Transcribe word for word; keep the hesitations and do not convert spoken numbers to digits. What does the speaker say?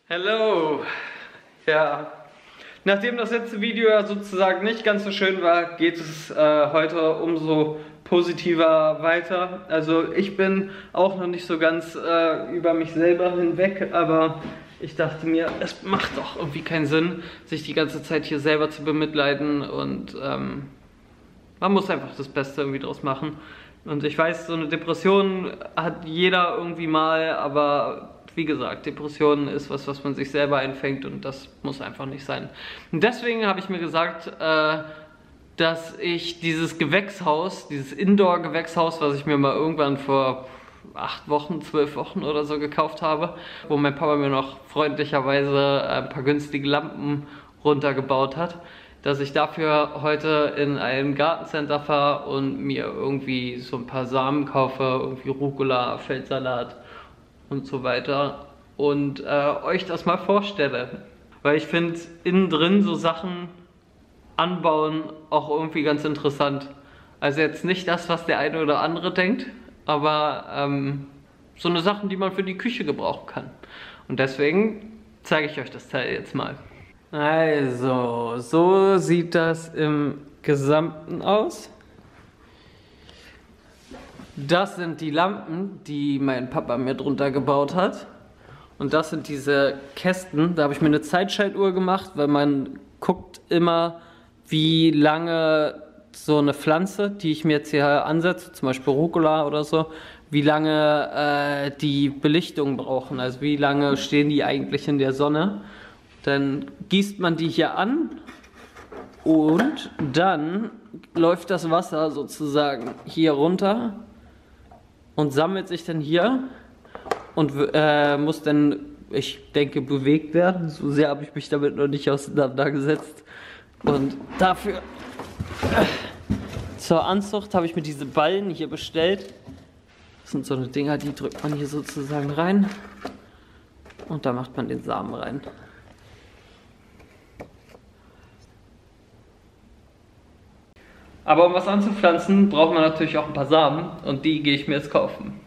Hello! Ja, nachdem das letzte Video ja sozusagen nicht ganz so schön war, geht es äh, heute umso positiver weiter. Also ich bin auch noch nicht so ganz äh, über mich selber hinweg, aber ich dachte mir, es macht doch irgendwie keinen Sinn, sich die ganze Zeit hier selber zu bemitleiden und ähm, man muss einfach das Beste irgendwie draus machen. Und ich weiß, so eine Depression hat jeder irgendwie mal, aber wie gesagt, Depression ist was, was man sich selber einfängt und das muss einfach nicht sein. Und deswegen habe ich mir gesagt, äh, dass ich dieses Gewächshaus, dieses Indoor-Gewächshaus, was ich mir mal irgendwann vor acht Wochen, zwölf Wochen oder so gekauft habe, wo mein Papa mir noch freundlicherweise ein paar günstige Lampen runtergebaut hat, dass ich dafür heute in ein Gartencenter fahre und mir irgendwie so ein paar Samen kaufe, irgendwie Rucola, Feldsalat und so weiter und äh, euch das mal vorstelle. Weil ich finde innen drin so Sachen anbauen auch irgendwie ganz interessant. Also jetzt nicht das, was der eine oder andere denkt, aber ähm, so eine Sachen, die man für die Küche gebrauchen kann. Und deswegen zeige ich euch das Teil jetzt mal. Also, so sieht das im Gesamten aus. Das sind die Lampen, die mein Papa mir drunter gebaut hat. Und das sind diese Kästen. Da habe ich mir eine Zeitschaltuhr gemacht, weil man guckt immer, wie lange so eine Pflanze, die ich mir jetzt hier ansetze, zum Beispiel Rucola oder so, wie lange äh, die Belichtung brauchen. Also wie lange stehen die eigentlich in der Sonne. Dann gießt man die hier an und dann läuft das Wasser sozusagen hier runter und sammelt sich dann hier und äh, muss dann, ich denke, bewegt werden. So sehr habe ich mich damit noch nicht auseinandergesetzt. Und dafür äh, zur Anzucht habe ich mir diese Ballen hier bestellt. Das sind so eine Dinger, die drückt man hier sozusagen rein und da macht man den Samen rein. Aber um was anzupflanzen, braucht man natürlich auch ein paar Samen und die gehe ich mir jetzt kaufen.